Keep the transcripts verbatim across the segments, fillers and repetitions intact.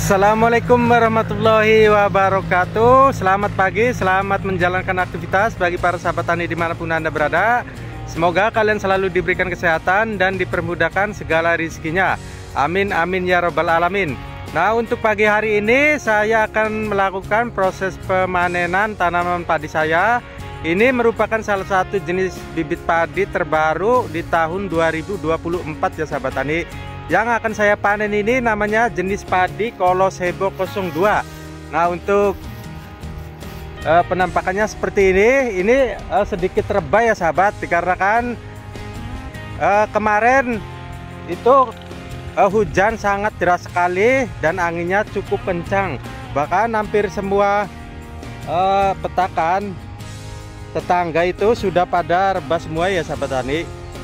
Assalamualaikum warahmatullahi wabarakatuh. Selamat pagi, selamat menjalankan aktivitas bagi para sahabat tani dimanapun Anda berada. Semoga kalian selalu diberikan kesehatan dan dipermudahkan segala rezekinya. Amin amin ya robbal alamin. Nah, untuk pagi hari ini saya akan melakukan proses pemanenan tanaman padi saya. Ini merupakan salah satu jenis bibit padi terbaru di tahun dua ribu dua puluh empat ya sahabat tani. Yang akan saya panen ini namanya jenis padi Kolosebo nol dua. Nah, untuk uh, penampakannya seperti ini. Ini uh, sedikit rebah ya sahabat, dikarenakan uh, kemarin itu uh, hujan sangat deras sekali dan anginnya cukup kencang. Bahkan hampir semua uh, petakan tetangga itu sudah pada rebah semua ya sahabat tani.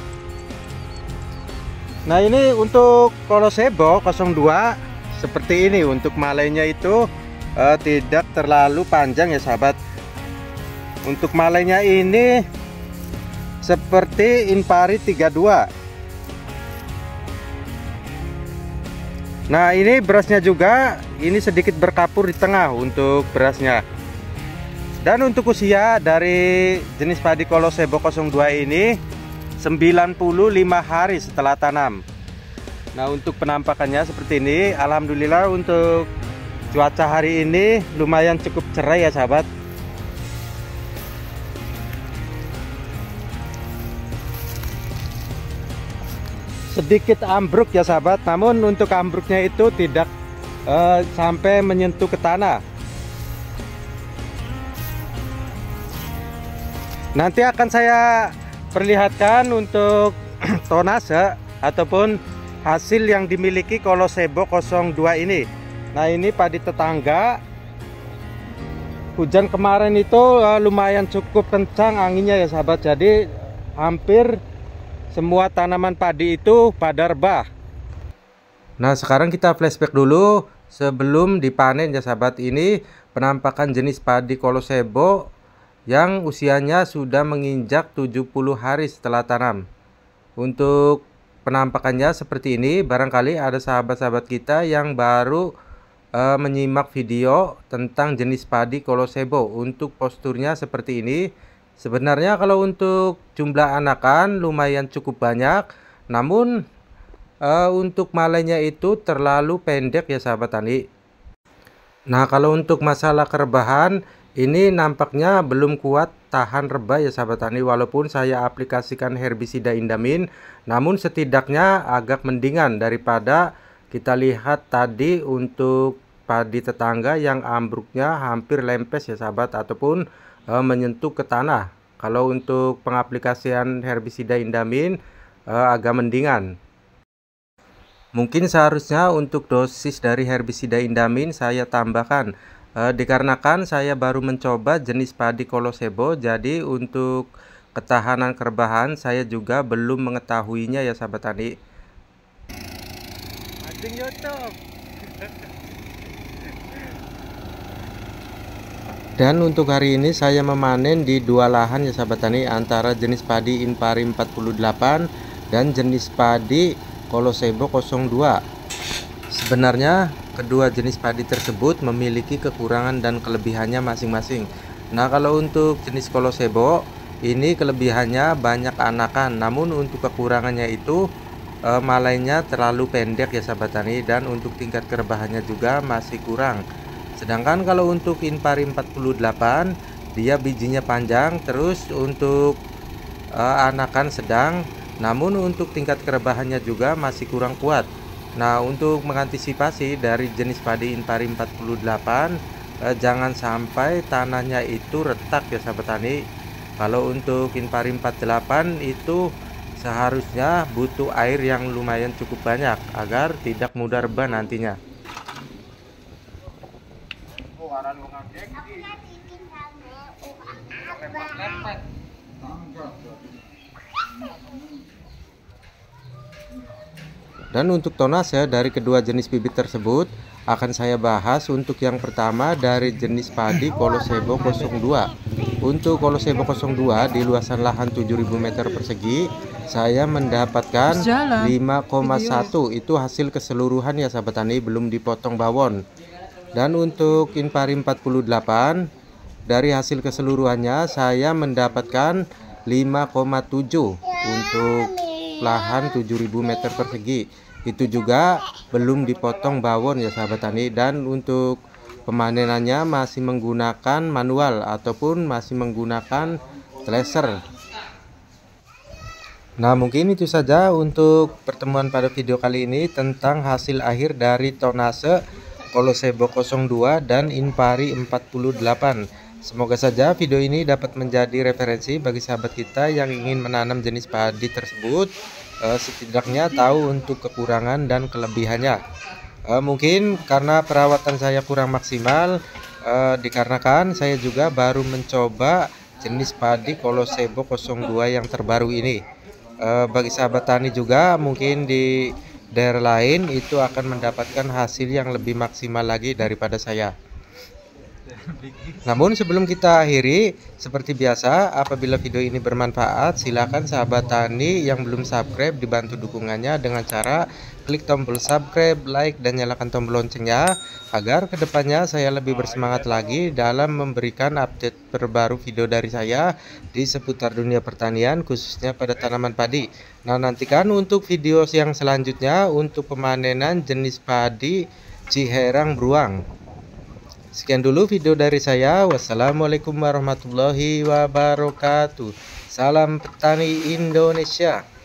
Nah, ini untuk Kolosebo nol dua seperti ini. Untuk malainya itu uh, tidak terlalu panjang ya sahabat. Untuk malainya ini seperti Inpari tiga dua. Nah, ini berasnya juga ini sedikit berkapur di tengah untuk berasnya. Dan untuk usia dari jenis padi Kolosebo nol dua ini sembilan puluh lima hari setelah tanam. Nah, untuk penampakannya seperti ini. Alhamdulillah untuk cuaca hari ini lumayan cukup cerah ya sahabat. Sedikit ambruk ya sahabat, namun untuk ambruknya itu tidak uh, sampai menyentuh ke tanah. Nanti akan saya perlihatkan untuk tonase ataupun hasil yang dimiliki Kolosebo nol dua ini. Nah, ini padi tetangga. Hujan kemarin itu uh, lumayan cukup kencang anginnya ya sahabat. Jadi hampir semua tanaman padi itu pada rebah. Nah, sekarang kita flashback dulu sebelum dipanen ya sahabat. Ini penampakan jenis padi Kolosebo yang usianya sudah menginjak tujuh puluh hari setelah tanam. Untuk penampakannya seperti ini. Barangkali ada sahabat-sahabat kita yang baru uh, menyimak video tentang jenis padi Kolosebo. Untuk posturnya seperti ini. Sebenarnya kalau untuk jumlah anakan lumayan cukup banyak, namun uh, untuk malainya itu terlalu pendek ya sahabat tani. Nah, kalau untuk masalah kerebahan, ini nampaknya belum kuat tahan rebah ya sahabat tani. Walaupun saya aplikasikan herbisida Indamin, namun setidaknya agak mendingan daripada kita lihat tadi untuk padi tetangga yang ambruknya hampir lempes ya sahabat, ataupun e, menyentuh ke tanah. Kalau untuk pengaplikasian herbisida Indamin e, agak mendingan. Mungkin seharusnya untuk dosis dari herbisida Indamin saya tambahkan. E, dikarenakan saya baru mencoba jenis padi Kolosebo, jadi untuk ketahanan kerebahan saya juga belum mengetahuinya ya sahabat tani. Dan untuk hari ini saya memanen di dua lahan ya sahabat tani, antara jenis padi Inpari empat puluh delapan dan jenis padi Kolosebo nol dua. Sebenarnya kedua jenis padi tersebut memiliki kekurangan dan kelebihannya masing-masing. Nah, kalau untuk jenis Kolosebo ini kelebihannya banyak anakan, namun untuk kekurangannya itu e, malainya terlalu pendek ya sahabat tani, dan untuk tingkat kerebahannya juga masih kurang. Sedangkan kalau untuk Inpari empat puluh delapan dia bijinya panjang, terus untuk e, anakan sedang, namun untuk tingkat kerebahannya juga masih kurang kuat. Nah, untuk mengantisipasi dari jenis padi Inpari empat puluh delapan eh, jangan sampai tanahnya itu retak ya sahabat tani. Kalau untuk Inpari empat puluh delapan itu seharusnya butuh air yang lumayan cukup banyak agar tidak mudah rebah nantinya. Dan untuk tonase dari kedua jenis bibit tersebut akan saya bahas. Untuk yang pertama dari jenis padi Kolosebo nol dua. Untuk Kolosebo nol dua di luasan lahan tujuh ribu meter persegi saya mendapatkan Jalan. lima koma satu. Itu hasil keseluruhan ya sahabat tani, belum dipotong bawon. Dan untuk Inpari empat puluh delapan, dari hasil keseluruhannya saya mendapatkan lima koma tujuh untuk lahan tujuh ribu meter persegi. Itu juga belum dipotong bawon ya sahabat tani. Dan untuk pemanenannya masih menggunakan manual ataupun masih menggunakan thresher. Nah, mungkin itu saja untuk pertemuan pada video kali ini tentang hasil akhir dari tonase Kolosebo nol dua dan Inpari empat puluh delapan. Semoga saja video ini dapat menjadi referensi bagi sahabat kita yang ingin menanam jenis padi tersebut, eh, setidaknya tahu untuk kekurangan dan kelebihannya. Eh, mungkin karena perawatan saya kurang maksimal, eh, dikarenakan saya juga baru mencoba jenis padi Kolosebo nol dua yang terbaru ini. Eh, bagi sahabat tani juga mungkin di daerah lain itu akan mendapatkan hasil yang lebih maksimal lagi daripada saya. Namun sebelum kita akhiri, seperti biasa, apabila video ini bermanfaat, silakan sahabat tani yang belum subscribe dibantu dukungannya dengan cara klik tombol subscribe, like, dan nyalakan tombol loncengnya, agar kedepannya saya lebih bersemangat lagi dalam memberikan update terbaru video dari saya di seputar dunia pertanian, khususnya pada tanaman padi. Nah, nantikan untuk video yang selanjutnya untuk pemanenan jenis padi Ciherang Bruang. Sekian dulu video dari saya. Wassalamualaikum warahmatullahi wabarakatuh. Salam petani Indonesia.